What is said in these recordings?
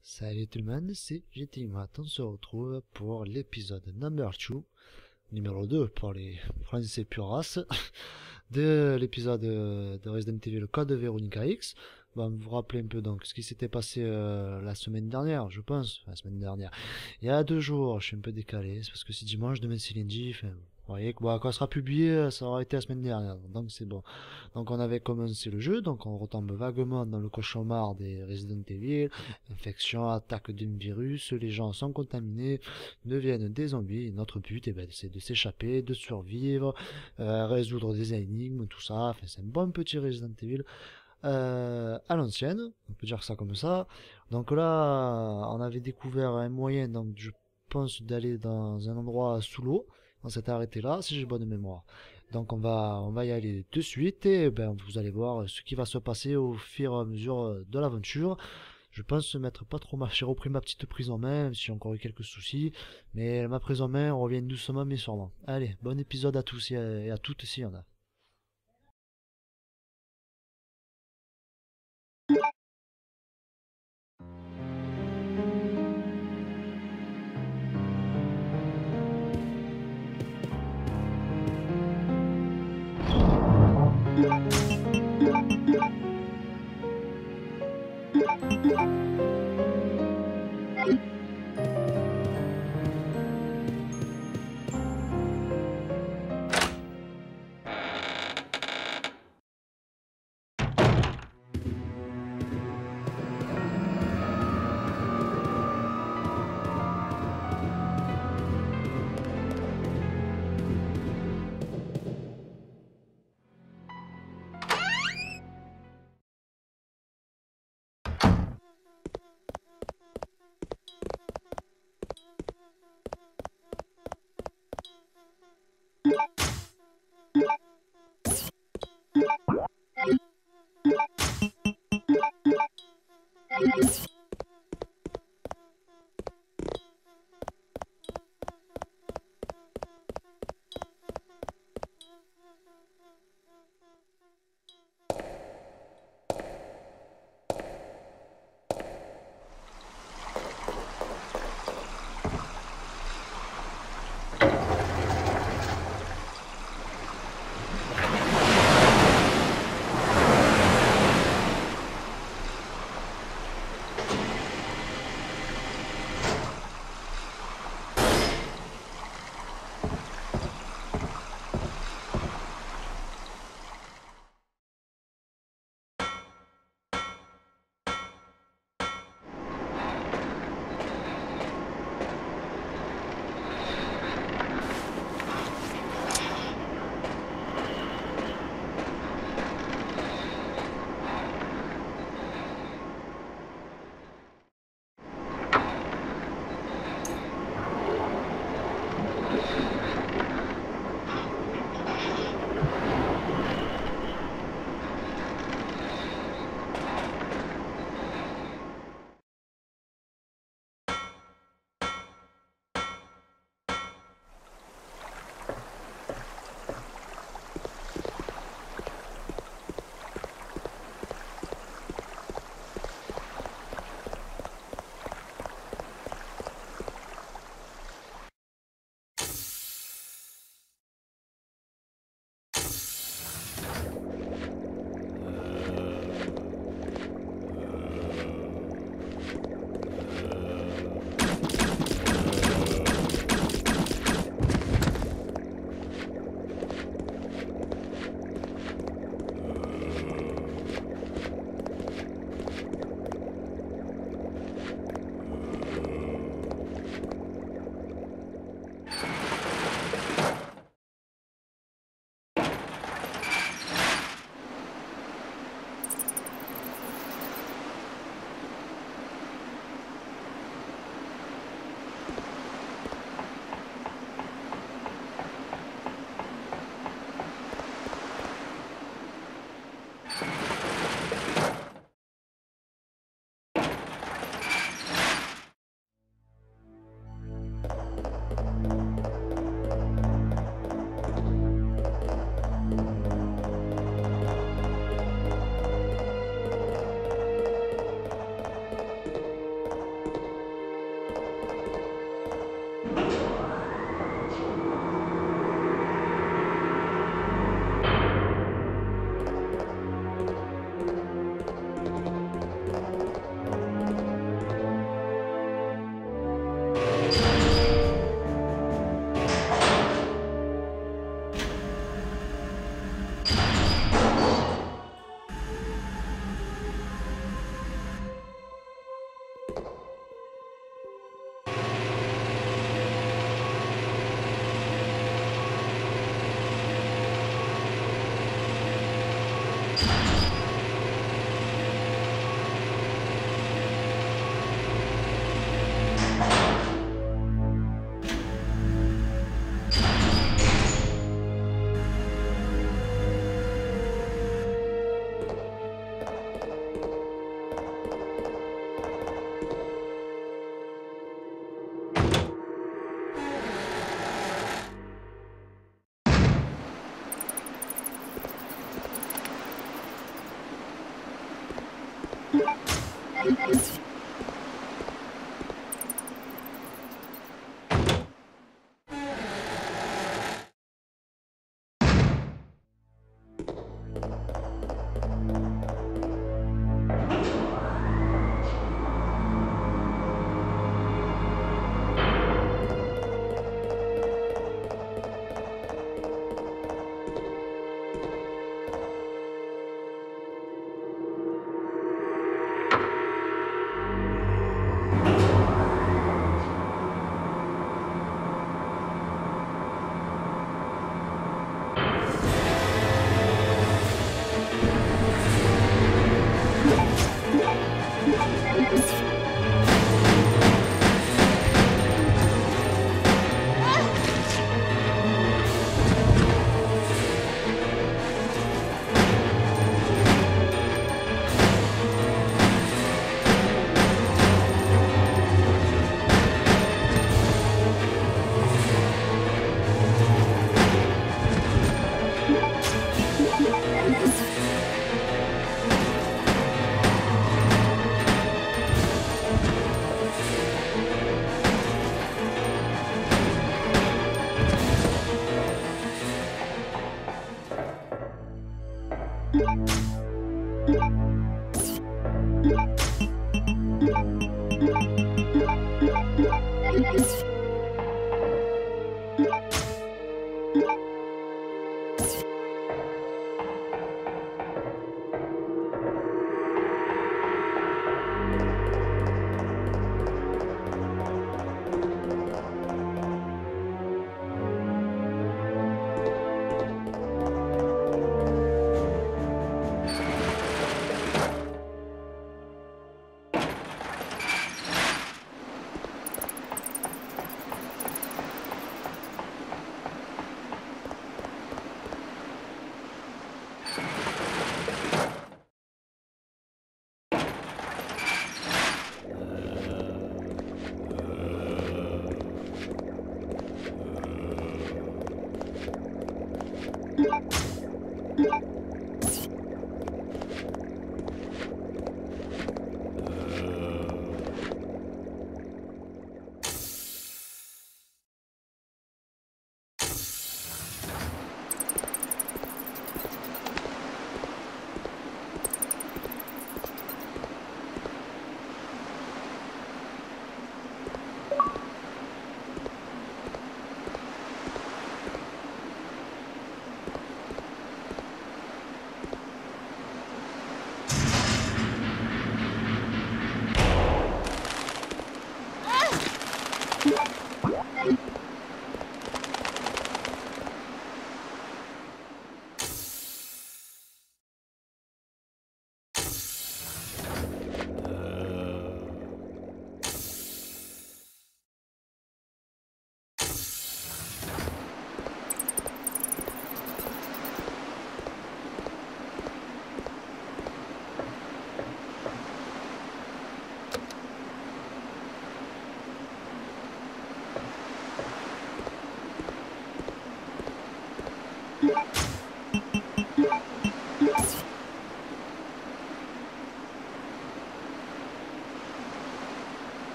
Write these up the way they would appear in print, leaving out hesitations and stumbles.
Salut tout le monde, c'est GTMat. On se retrouve pour l'épisode number 2, numéro 2 pour les Français pure race, de l'épisode de Resident Evil Code Veronica X. Bon, vous vous rappelez un peu donc ce qui s'était passé la semaine dernière, je pense, la semaine dernière. Il y a 2 jours, je suis un peu décalé, c'est parce que c'est dimanche, demain c'est lundi, enfin, vous voyez que bon, quand ça sera publié, ça aura été la semaine dernière, donc c'est bon. Donc on avait commencé le jeu, donc on retombe vaguement dans le cauchemar des Resident Evil, infection, attaque d'un virus, les gens sont contaminés, deviennent des zombies, et notre but c'est de s'échapper, de survivre, résoudre des énigmes, tout ça, enfin, c'est un bon petit Resident Evil à l'ancienne, on peut dire ça comme ça. Donc là, on avait découvert un moyen, donc je pense d'aller dans un endroit sous l'eau. On s'était arrêté là, si j'ai bonne mémoire. Donc on va y aller de suite et ben vous allez voir ce qui va se passer au fur et à mesure de l'aventure. Je pense mettre pas trop mal. J'ai repris ma petite prise en main, même si j'ai encore eu quelques soucis. Mais ma prise en main, on revient doucement mais sûrement. Allez, bon épisode à tous et à toutes s'il y en a.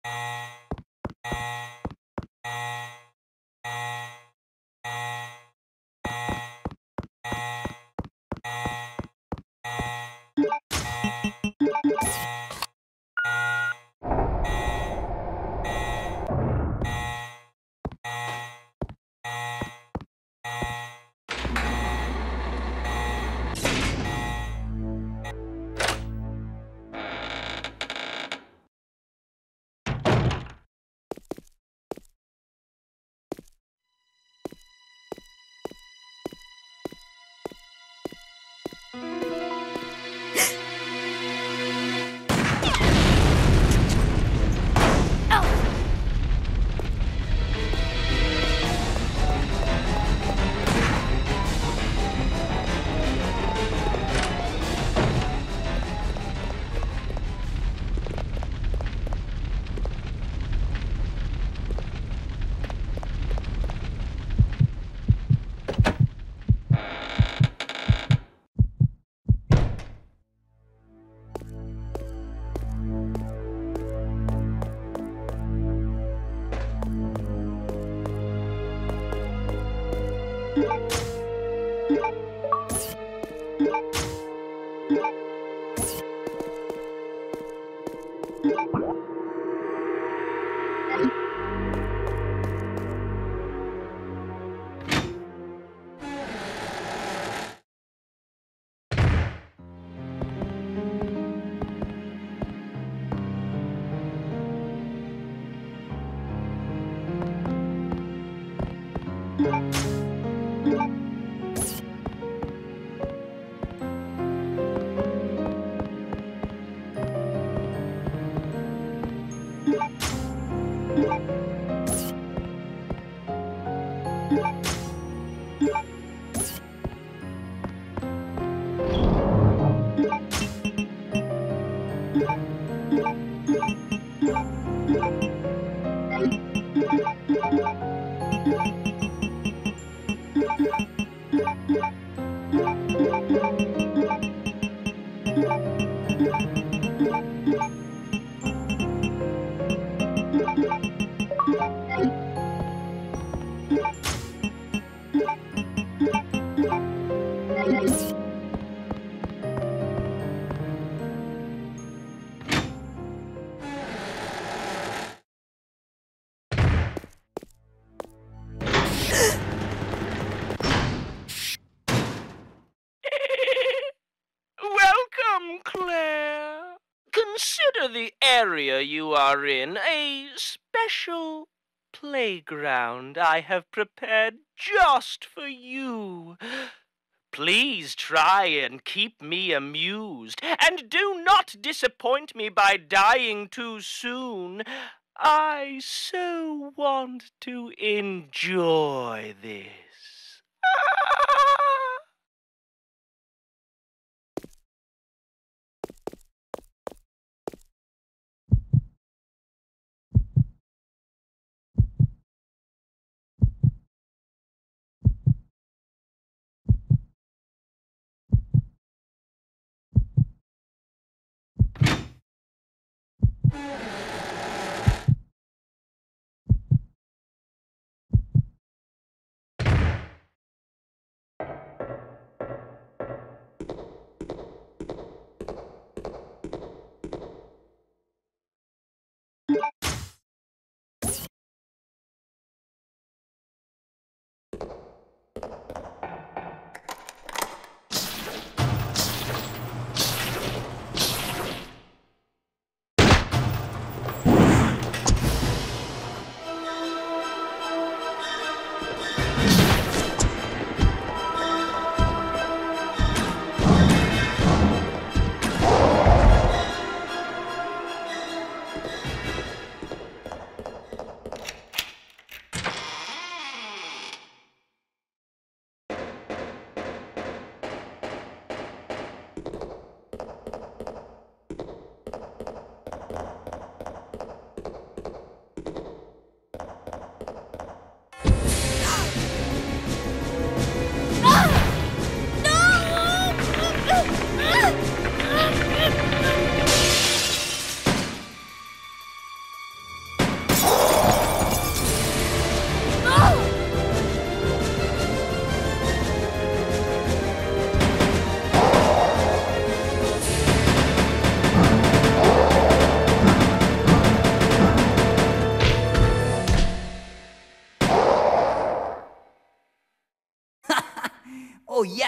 Welcome, Claire. Consider the area you are in a special playground I have prepared just for you. Please try and keep me amused, and do not disappoint me by dying too soon. I so want to enjoy this.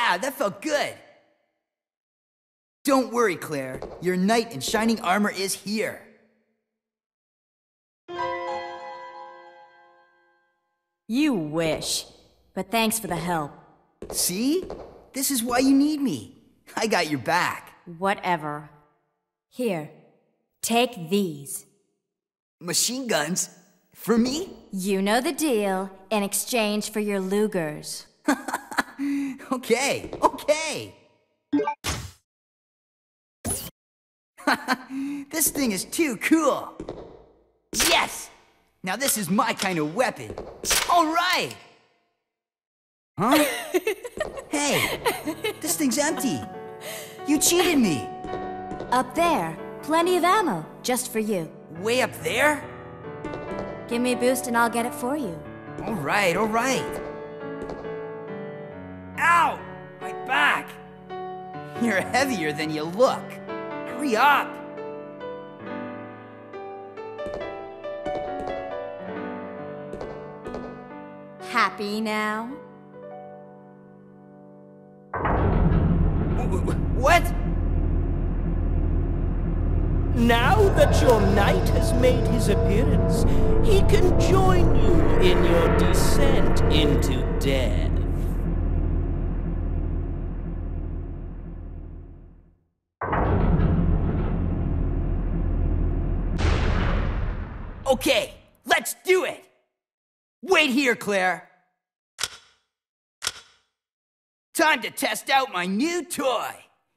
Yeah, that felt good. Don't worry, Claire. Your knight in shining armor is here. You wish. But thanks for the help. See? This is why you need me. I got your back. Whatever. Here, take these. Machine guns? For me? You know the deal, in exchange for your Lugers. Okay. This thing is too cool. Yes! Now this is my kind of weapon. All right! Huh? Hey, this thing's empty. You cheated me. Up there, plenty of ammo, just for you. Way up there? Give me a boost and I'll get it for you. All right. Ow! My back! You're heavier than you look. Hurry up! Happy now? What? Now that your knight has made his appearance, he can join you in your descent into death. Okay, let's do it! Wait here, Claire. Time to test out my new toy.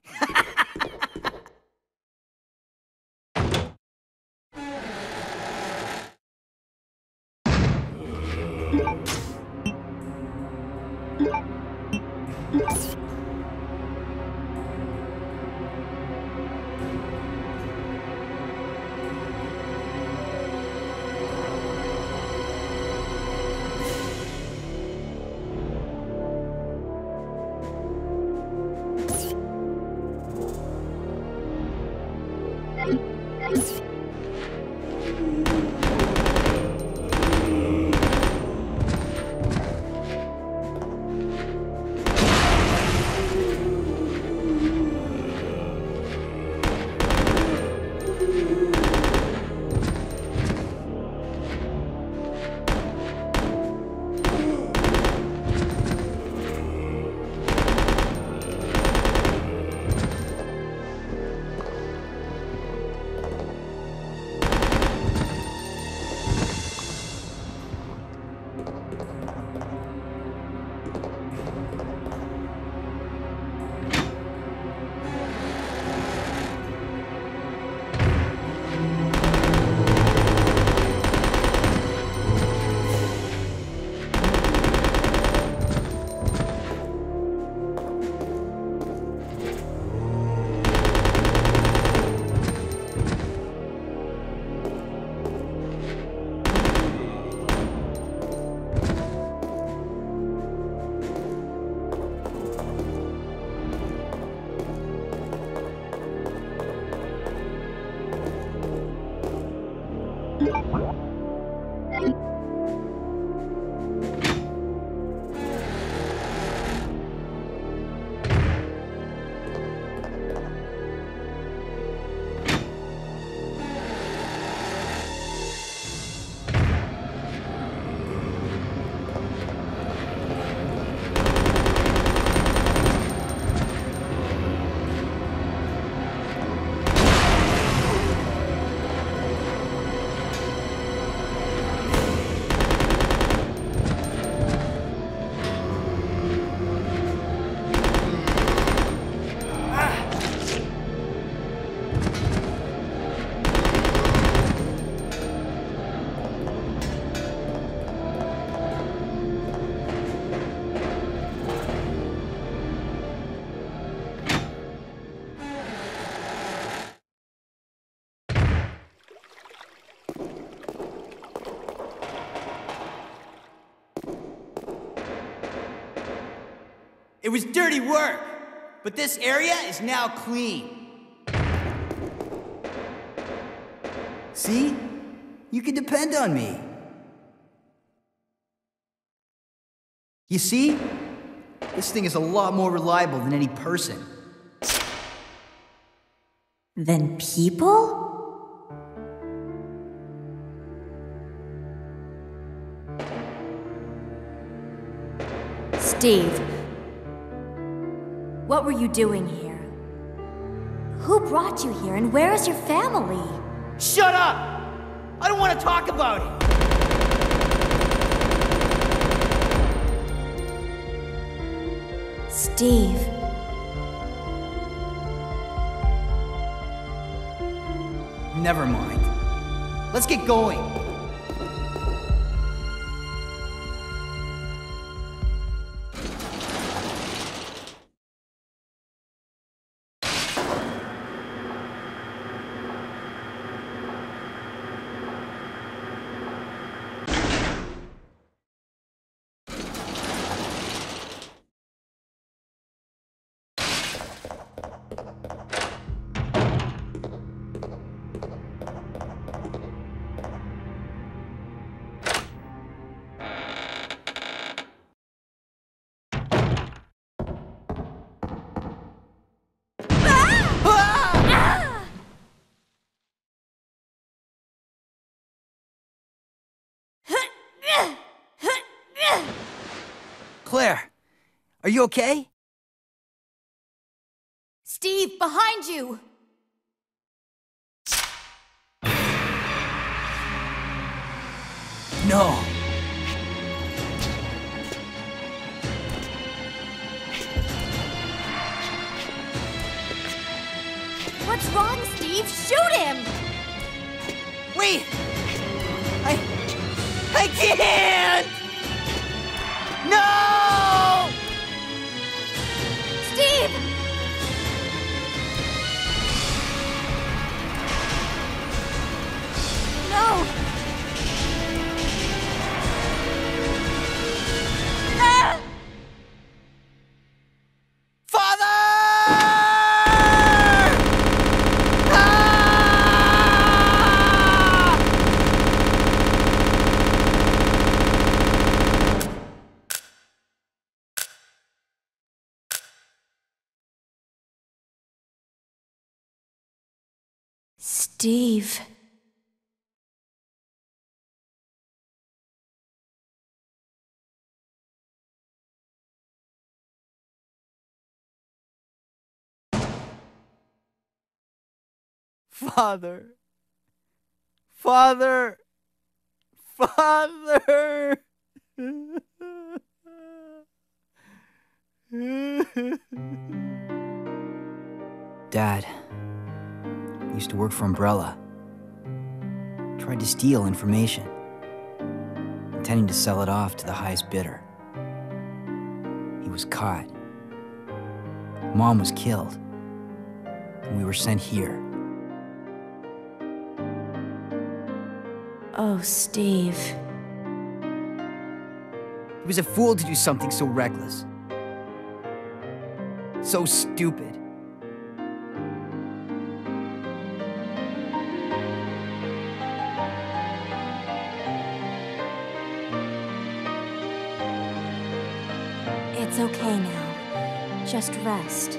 It was dirty work, but this area is now clean. See? You can depend on me. You see? This thing is a lot more reliable than any person. Than people? Steve, what were you doing here? Who brought you here, and where is your family? Shut up! I don't want to talk about it! Steve. Never mind. Let's get going. Claire, are you okay? Steve, behind you! No. What's wrong, Steve? Shoot him! Wait! I can't! No! Steve! No! Ah! Father! Ah! Steve. Father. Father. Father. Dad used to work for Umbrella. Tried to steal information, intending to sell it off to the highest bidder. He was caught. Mom was killed, and we were sent here. Oh, Steve. He was a fool to do something so reckless. So stupid. It's okay now. Just rest.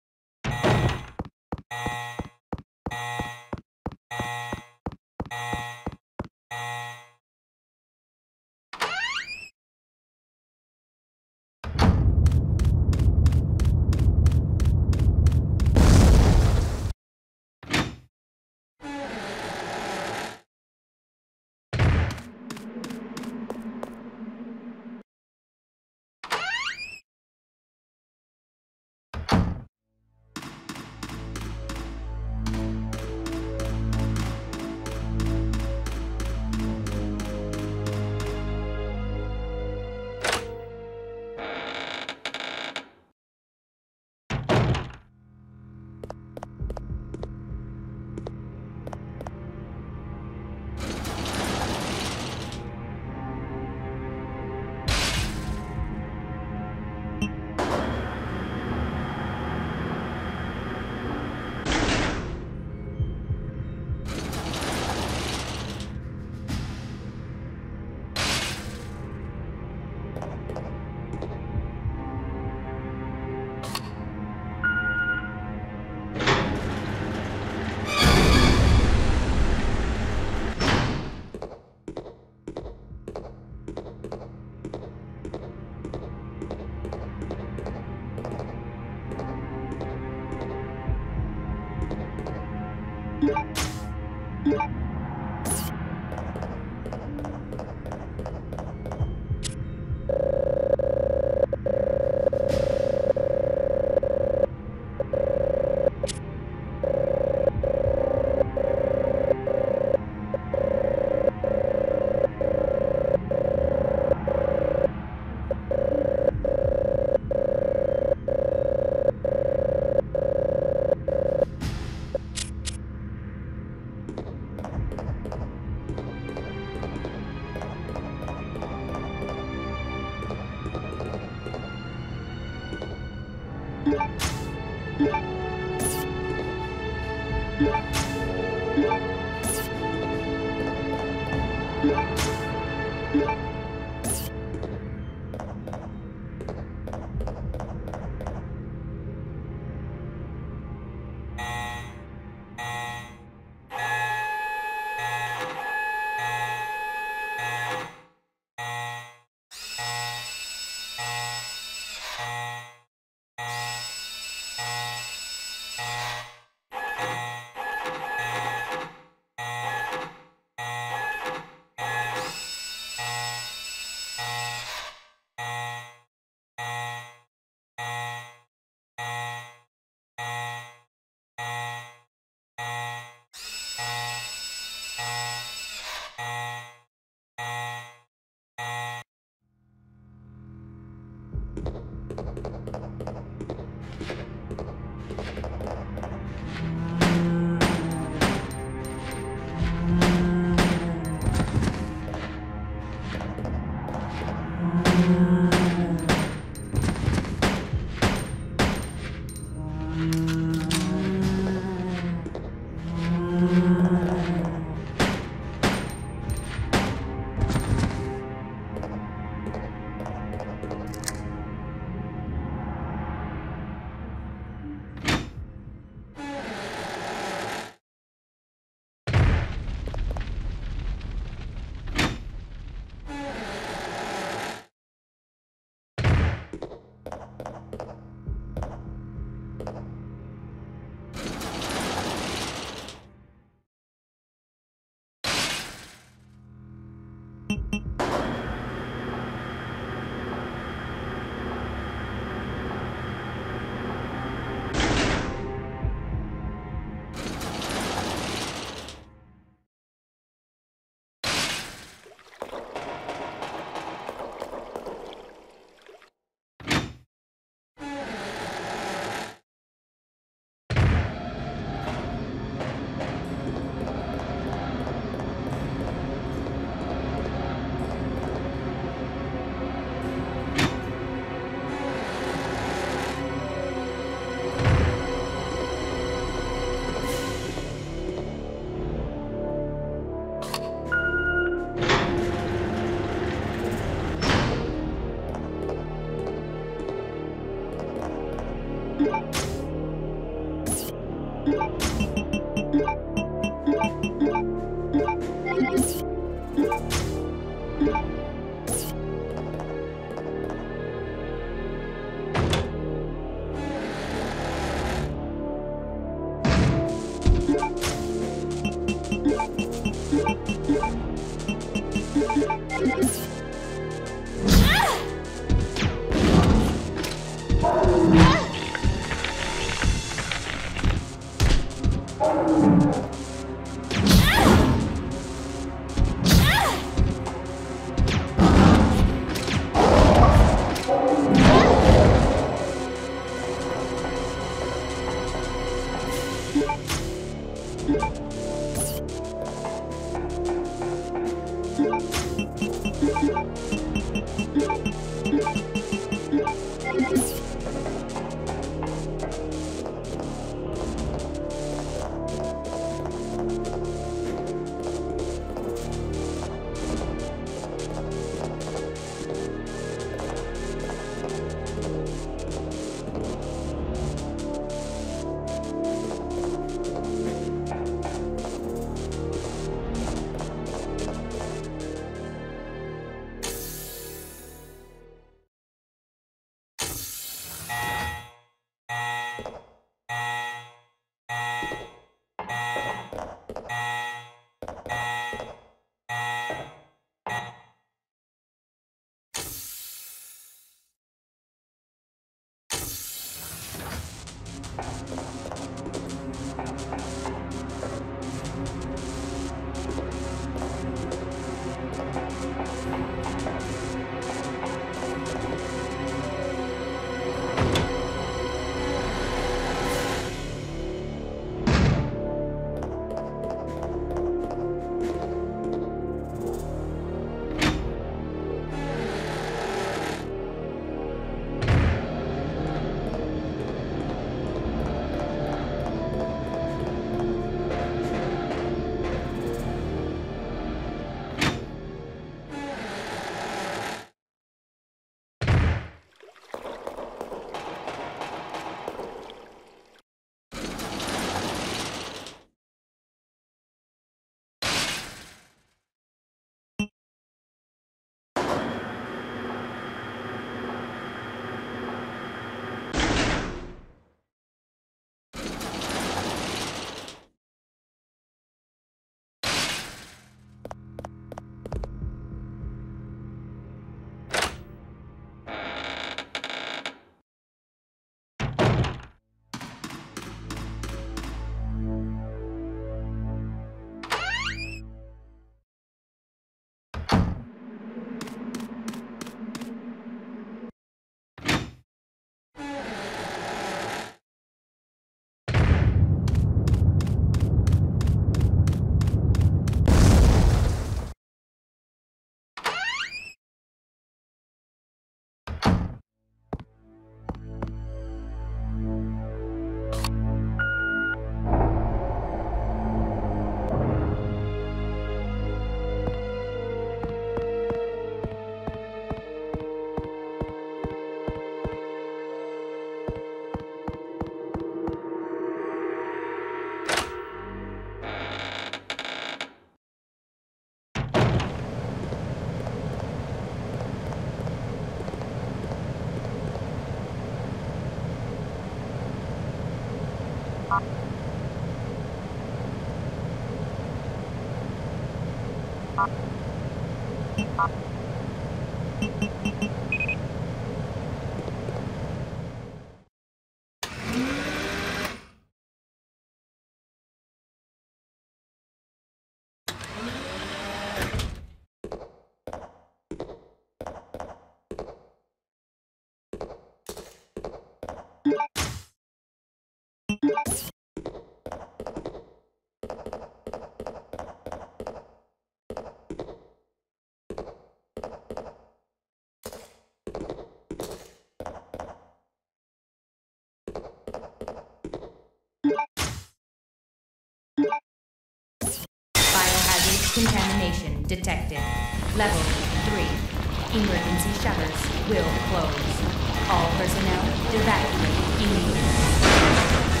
Biohazard contamination detected. Level 3. Emergency shutters will close. All personnel evacuate immediately.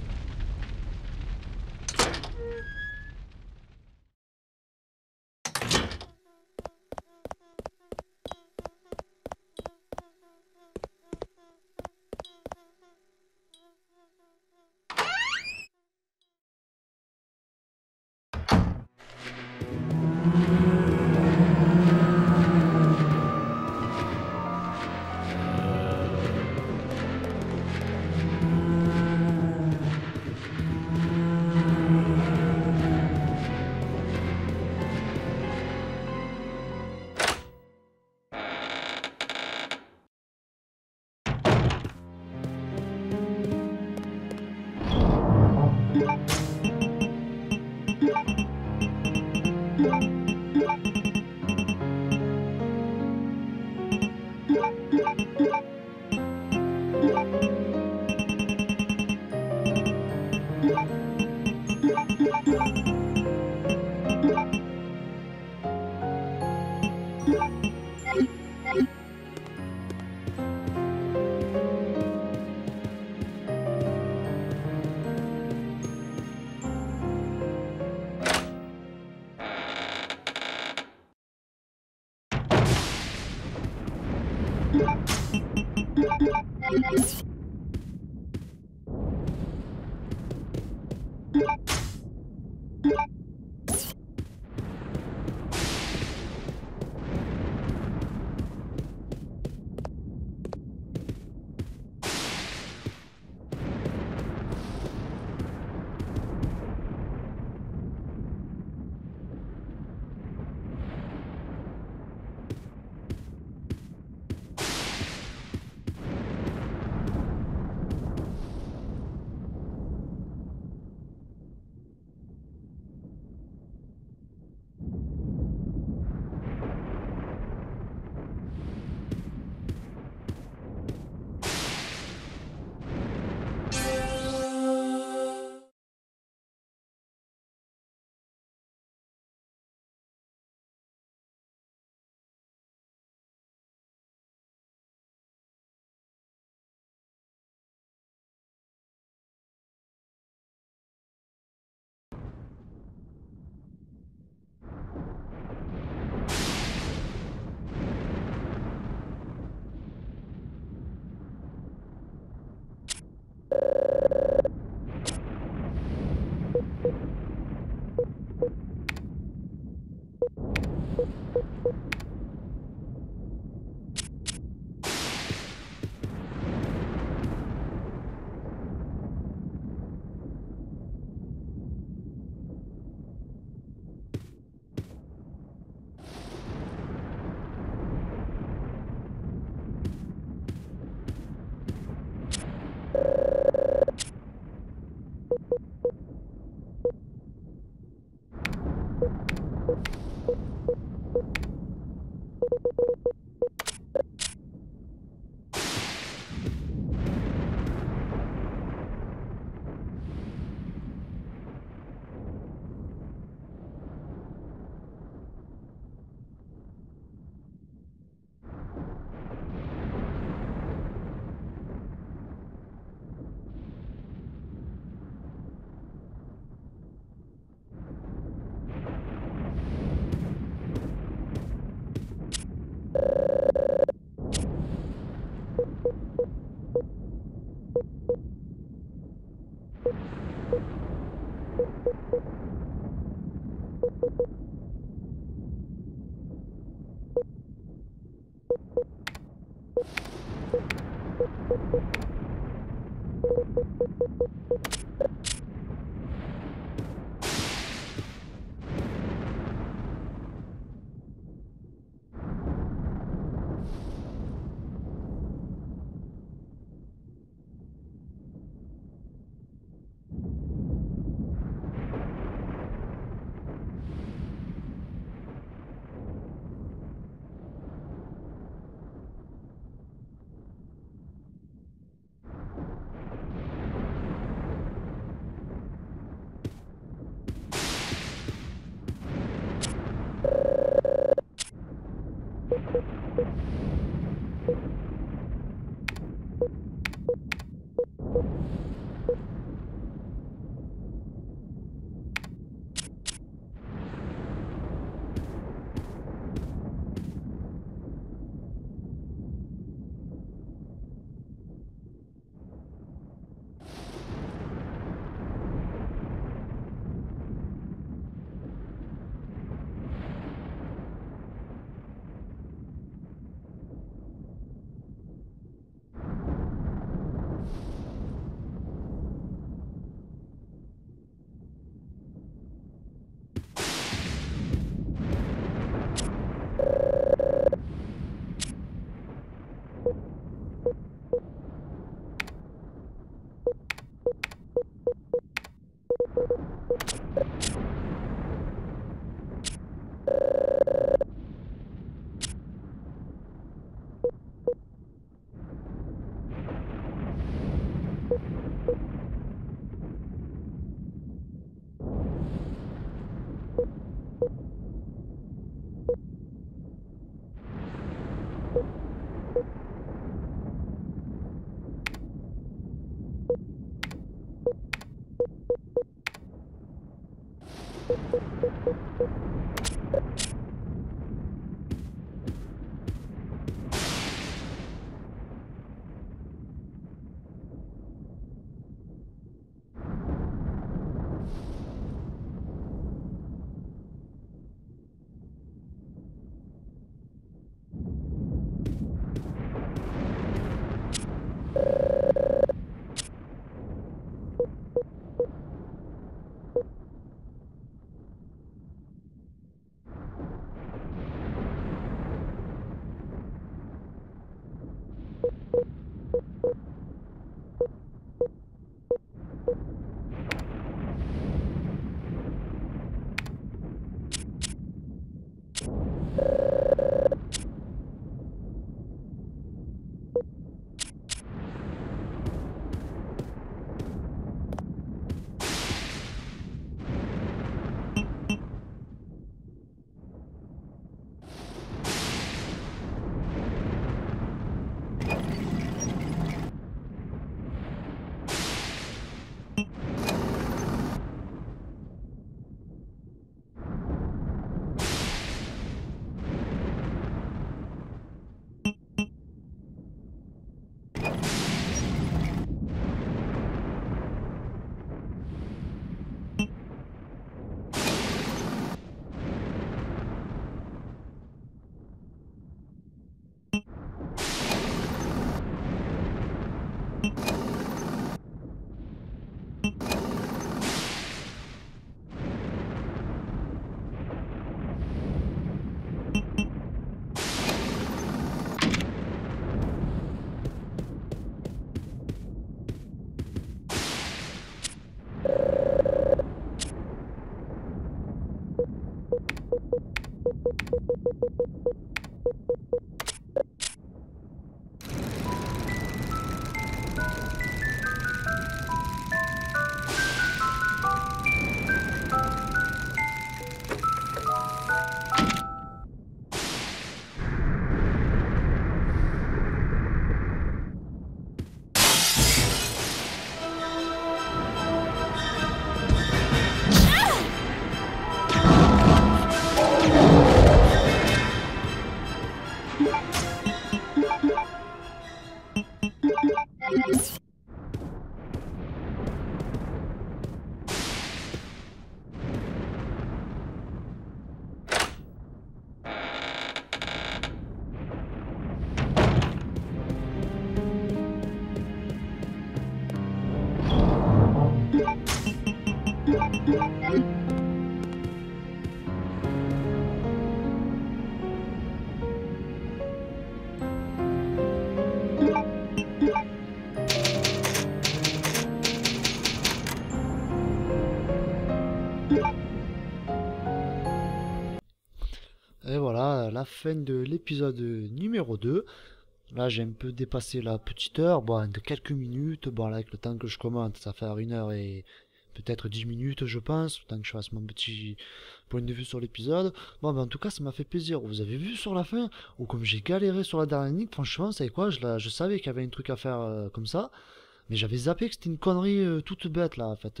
Et voilà, la fin de l'épisode numéro 2. Là, j'ai un peu dépassé la petite heure, bon, de quelques minutes. Bon, là, avec le temps que je commente, ça fait 1 heure et peut-être 10 minutes, je pense, le temps que je fasse mon petit point de vue sur l'épisode. Bon, ben, en tout cas, ça m'a fait plaisir. Vous avez vu sur la fin, ou comme j'ai galéré sur la dernière ligne, franchement, vous savez quoi, je savais qu'il y avait un truc à faire comme ça, mais j'avais zappé que c'était une connerie toute bête, là, en fait.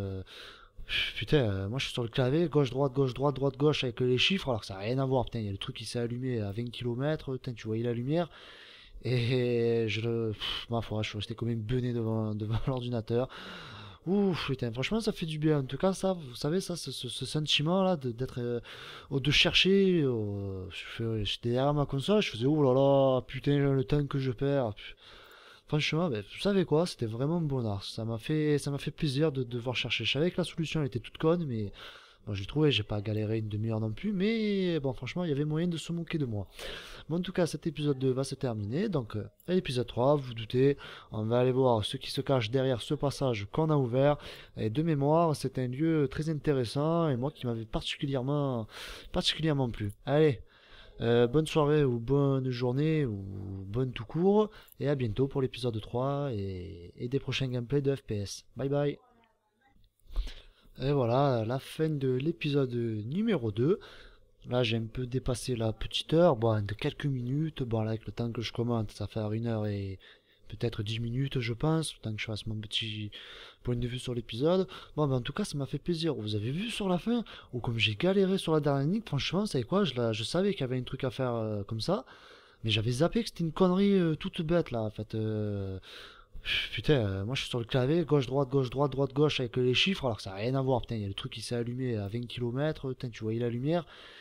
Putain, moi je suis sur le clavier, gauche, droite, gauche avec les chiffres, alors que ça n'a rien à voir. Putain, il y a le truc qui s'est allumé à 20 km, putain, tu voyais la lumière. Et je le. Ma foi, je suis resté comme une benée devant l'ordinateur. Ouf, putain, franchement, ça fait du bien. En tout cas, ça, vous savez, ça, ce sentiment-là d'être. De chercher. J'étais derrière ma console, je faisais, oh là là, putain, le temps que je perds. Franchement, ben, vous savez quoi, c'était vraiment bon art. Ça m'a fait plaisir de devoir chercher. Je savais que la solution elle était toute conne, mais bon, j'ai trouvé, j'ai pas galéré une demi-heure non plus, mais bon, franchement, il y avait moyen de se moquer de moi. Bon, en tout cas, cet épisode 2 va se terminer, donc à l'épisode 3, vous vous doutez, on va aller voir ce qui se cache derrière ce passage qu'on a ouvert. Et de mémoire, c'est un lieu très intéressant et moi qui m'avait particulièrement plu. Allez. Bonne soirée ou bonne journée ou bonne tout court et à bientôt pour l'épisode 3 et des prochains gameplays de FPS. Bye bye. Et voilà, la fin de l'épisode numéro 2. Là j'ai un peu dépassé la petite heure, bon, de quelques minutes, bon là avec le temps que je commente, ça fait 1 heure et peut-être 10 minutes je pense, le temps que je fasse mon petit point de vue sur l'épisode. Bon, ben, en tout cas, ça m'a fait plaisir. Vous avez vu sur la fin, ou comme j'ai galéré sur la dernière ligne, franchement, vous savez quoi, je savais qu'il y avait un truc à faire comme ça, mais j'avais zappé que c'était une connerie toute bête, là, en fait. Putain, moi je suis sur le clavier, gauche, droite, gauche avec les chiffres, alors que ça n'a rien à voir. Putain, il y a le truc qui s'est allumé à 20 km, putain, tu voyais la lumière.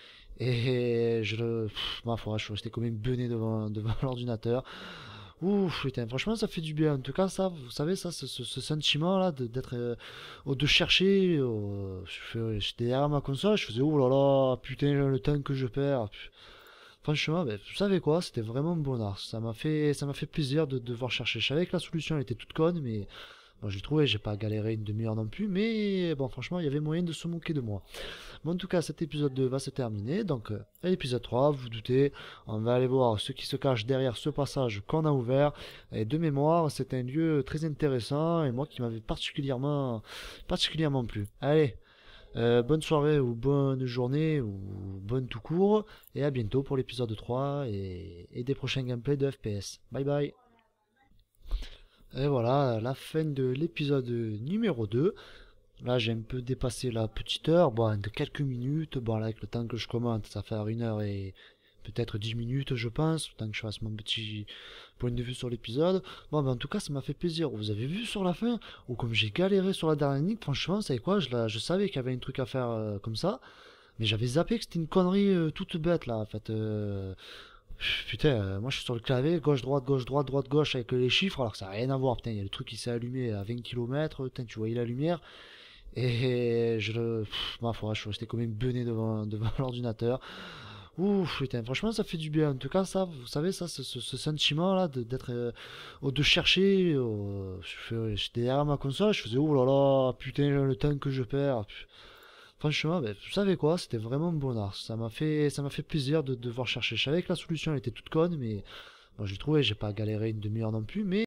Et ma foi, je suis resté comme une benée devant l'ordinateur. Ouf, putain, franchement, ça fait du bien. En tout cas, ça, vous savez, ça, ce sentiment-là d'être. De chercher. J'étais derrière ma console, je faisais, oh là là, putain, le temps que je perds. Franchement, ben, vous savez quoi, c'était vraiment bon art. Ça m'a fait plaisir de devoir chercher. Je savais que la solution elle était toute conne, mais bon, j'ai trouvé, j'ai pas galéré une demi-heure non plus, mais bon, franchement, il y avait moyen de se moquer de moi. Bon, en tout cas, cet épisode 2 va se terminer, donc à l'épisode 3, vous vous doutez, on va aller voir ce qui se cache derrière ce passage qu'on a ouvert. Et de mémoire, c'est un lieu très intéressant et moi qui m'avait particulièrement plu. Allez. Bonne soirée ou bonne journée ou bonne tout court et à bientôt pour l'épisode 3 et des prochains gameplays de FPS. Bye bye. Et voilà, la fin de l'épisode numéro 2. Là j'ai un peu dépassé la petite heure, bon, de quelques minutes, bon là avec le temps que je commente, ça fait 1 heure et peut-être 10 minutes je pense, le temps que je fasse mon petit point de vue sur l'épisode. Bon, ben, en tout cas, ça m'a fait plaisir. Vous avez vu sur la fin, ou comme j'ai galéré sur la dernière ligne, franchement, vous savez quoi, je savais qu'il y avait un truc à faire comme ça, mais j'avais zappé que c'était une connerie toute bête, là, en fait. Putain, moi je suis sur le clavier, gauche, droite, droite, gauche avec les chiffres, alors que ça n'a rien à voir. Putain, il y a le truc qui s'est allumé à 20 km, putain, tu voyais la lumière. Et ma foi, je suis resté quand même bené devant l'ordinateur. Ouf, putain, franchement, ça fait du bien. En tout cas, ça, vous savez, ça, ce sentiment-là d'être, de chercher. J'étais derrière ma console, je faisais, oh là là, putain, le temps que je perds. Franchement, ben, vous savez quoi, c'était vraiment bon art. Ça m'a fait plaisir de devoir chercher. Je savais que la solution elle était toute conne, mais bon, j'ai trouvé, j'ai pas galéré une demi-heure non plus, mais